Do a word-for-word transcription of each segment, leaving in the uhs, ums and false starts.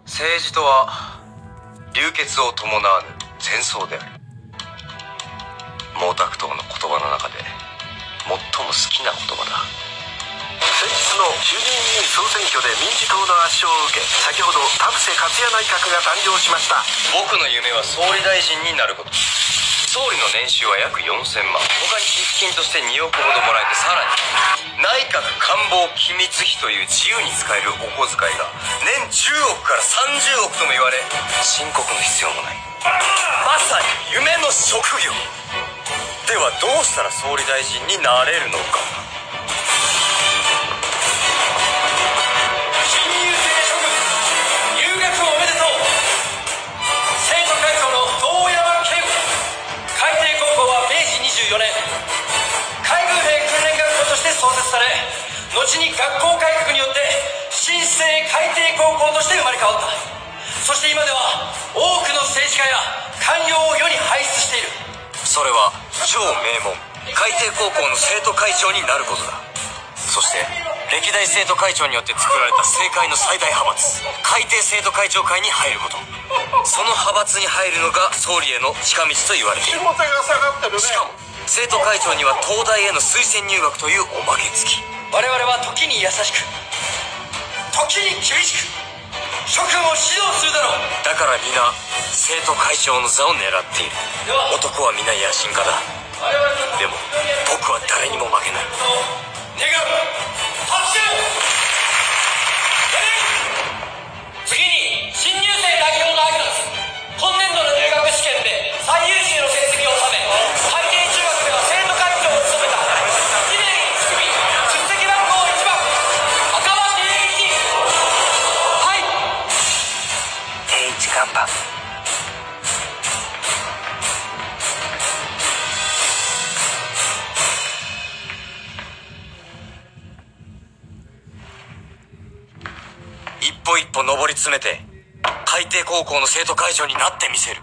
政治とは流血を伴わぬ戦争である。毛沢東の言葉の中で最も好きな言葉だ。先日の衆議院議員総選挙で民事党の圧勝を受け、先ほど田臥克也内閣が誕生しました。僕の夢は総理大臣になること。総理の年収は約よんせんまん、他に寄付金としてにおくほどもらえて、さらに内閣官房機密費という自由に使えるお小遣いが年じゅうおくからさんじゅうおくとも言われ、申告の必要もない。まさに夢の職業では、どうしたら総理大臣になれるのか。新入生諸君、入学おめでとう。生徒会長の遠山健。海底高校はめいじにじゅうよねん海軍兵訓練学校として創設され、後に学校改革によって新生海底高校として生まれ変わった。そして今では多くの政治家や官僚を世に輩出している。それは超名門海底高校の生徒会長になることだ。そして歴代生徒会長によって作られた政界の最大派閥、海底生徒会長会に入ること。その派閥に入るのが総理への近道と言われている。しかも生徒会長には東大への推薦入学というおまけ付き。我々は時に優しく、時に厳しく諸君を指導するだろう。だから皆生徒会長の座を狙っている。男は皆野心家だ。でも僕は誰にも負けない。願う発進。次に新入生代表の挨拶。今年度の入学試験で最優秀の成績を収め、海底中学では生徒会長を務めたにねんいち組出席番号いちばん赤羽定一。はい、H 看板。一歩一歩上り詰めて海底高校の生徒会長になってみせる。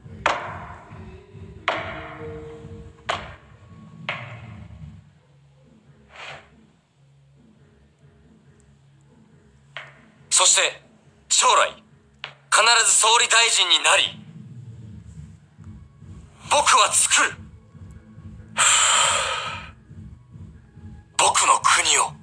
そして将来必ず総理大臣になり、僕は作る僕の国を。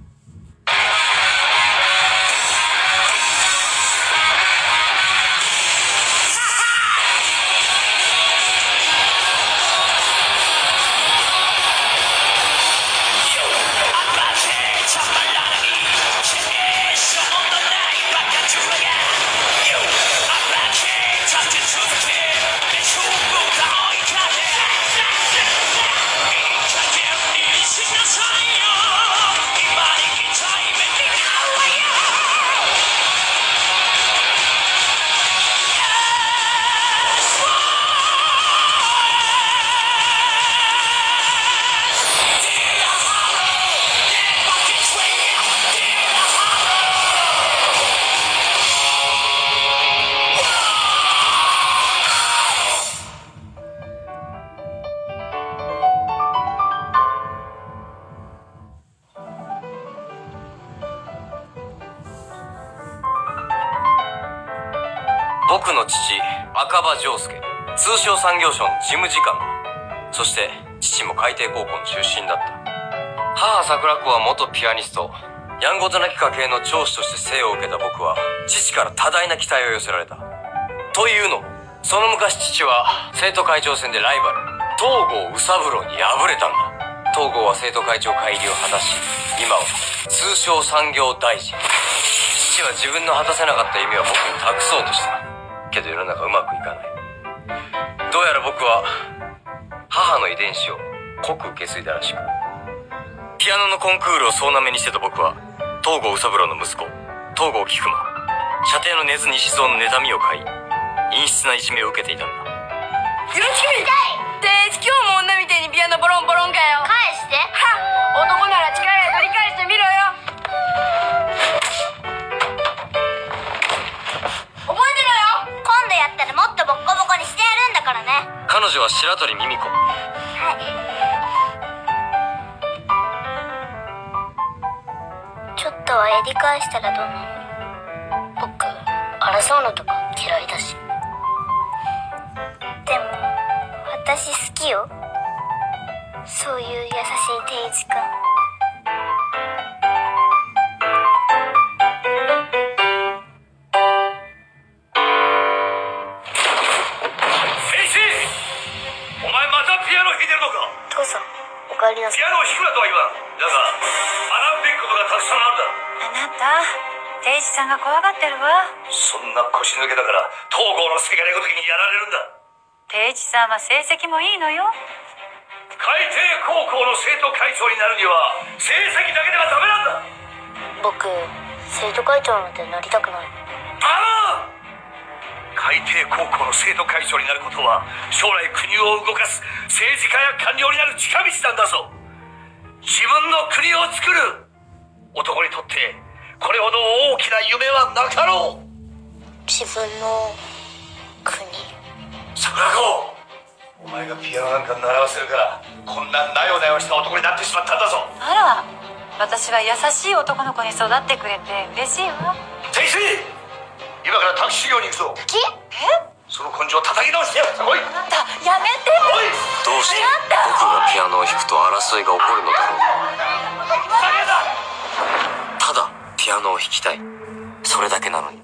僕の父、赤羽丈介、通商産業省の事務次官だ。そして父も海底高校の出身だった。母桜子は元ピアニスト。やんごとなき家系の長子として生を受けた僕は父から多大な期待を寄せられた。というのも、その昔父は生徒会長選でライバル東郷宇三郎に敗れたんだ。東郷は生徒会長会入りを果たし、今は通商産業大臣。父は自分の果たせなかった夢を僕に託そうとした。けど世の中うまくいかない。どうやら僕は母の遺伝子を濃く受け継いだらしく、ピアノのコンクールを総なめにしてた僕は東郷宇三郎の息子東郷菊馬、舎弟の根津西蔵の妬みを買い、陰湿ないじめを受けていたんだ。 よろしくみたい。で、今日も女みたいにピアノボロンボロンかよ。返して。はっ、男なら力で取り返してみろよ。覚えてろよ。今度やったらもっとボッコボコにしてやるんだからね。 彼女は白鳥美美子。 はい。ちょっとはやり返したらどうなの？僕、あそうのとか嫌いだし。でも私好きよ、そういう優しい定一くん。父さん、お帰りなさい。 ピアノを弾くなとは言わん。だが学ぶべきことがたくさんあるだろう。 あなた、定一さんが怖がってるわ。 そんな腰抜けだから東郷の助がれごときにやられるんだ。 定一さんは成績もいいのよ。 海底高校の生徒会長になるには成績だけではダメなんだ。 僕、生徒会長なんてなりたくない。 ああ、海底高校の生徒会長になることは将来国を動かす政治家や官僚になる近道なんだぞ。自分の国を作る男にとってこれほど大きな夢はなかろう。 自分の国。 桜子、お前がピアノなんか習わせるからこんななよなよした男になってしまったんだぞ。 あら、私は優しい男の子に育ってくれて嬉しいわ。 天水、今からタクシー修行に行くぞ。 きえ、 その根性を叩き直してやる。おい、 あなたやめて。 おい、 どうして僕がピアノを弾くと争いが起こるのだろう。ただピアノを弾きたい、それだけなのに。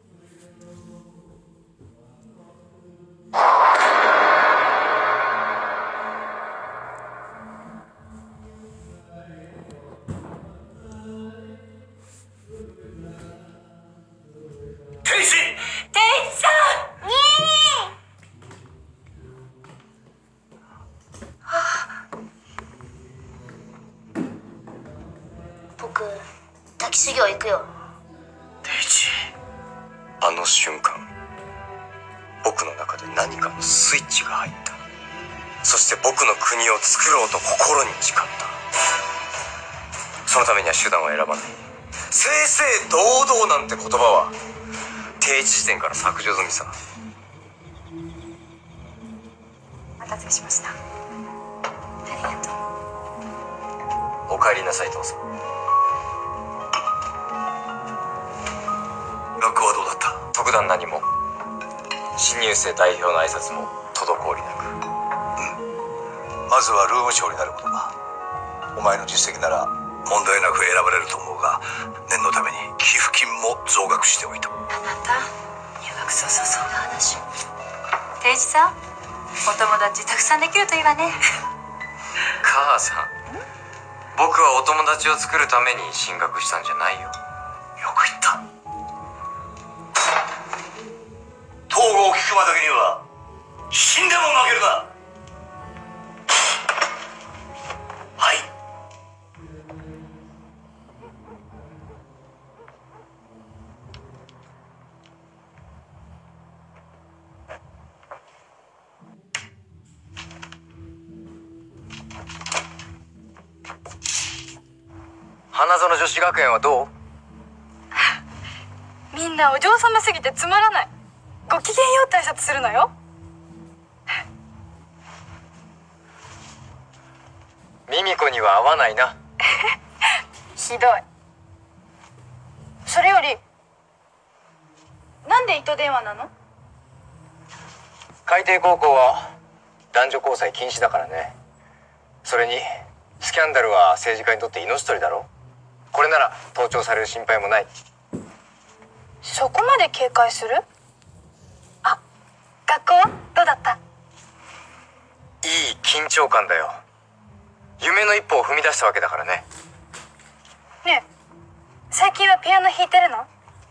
天使、 定一さん。 にーにー。僕、滝修行行くよ。 定一、あの瞬間僕の中で何かのスイッチが入った。そして僕の国を作ろうと心に誓った。そのためには手段を選ばない。正々堂々なんて言葉は定一時点から削除済みさ。 お待たせしました。ありがとう。 お帰りなさい、父さん。 学校はどうだった？ 特段何も。新入生代表の挨拶も滞りなく。 まずはルーム長になることだ。お前の実績なら問題なく選ばれると思うが、念のために寄付金も増額しておいた。 あなた、入学早々そんな話。定一さん、お友達たくさんできるといいわね。 母さん、僕はお友達を作るために進学したんじゃないよ。 よく言った。東郷菊間だけには死んでも負けるな。はい。 花園女子学園はどう？ みんなお嬢様すぎてつまらない。ごきげんようって挨拶するのよ。 ミミコには合わないな。 ひどい。それより、なんで糸電話なの？ 海底高校は男女交際禁止だからね。それにスキャンダルは政治家にとって命取りだろ。これなら盗聴される心配もない。 そこまで警戒する？あ、学校はどうだった？ いい緊張感だよ。夢の一歩を踏み出したわけだからね。 ねえ、最近はピアノ弾いてるの？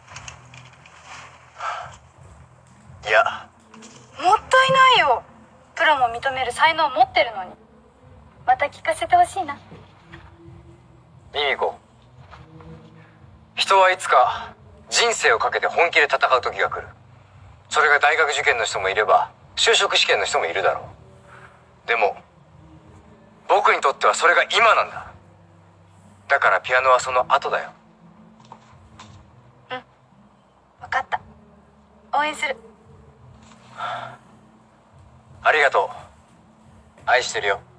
いや、 もったいないよ。プロも認める才能を持ってるのに。また聞かせてほしいな。 ミミコ、人はいつか人生をかけて本気で戦う時が来る。それが大学受験の人もいれば就職試験の人もいるだろう。でも僕にとってはそれが今なんだ。だからピアノはその後だよ。 うん、分かった。応援する。 ありがとう。愛してるよ。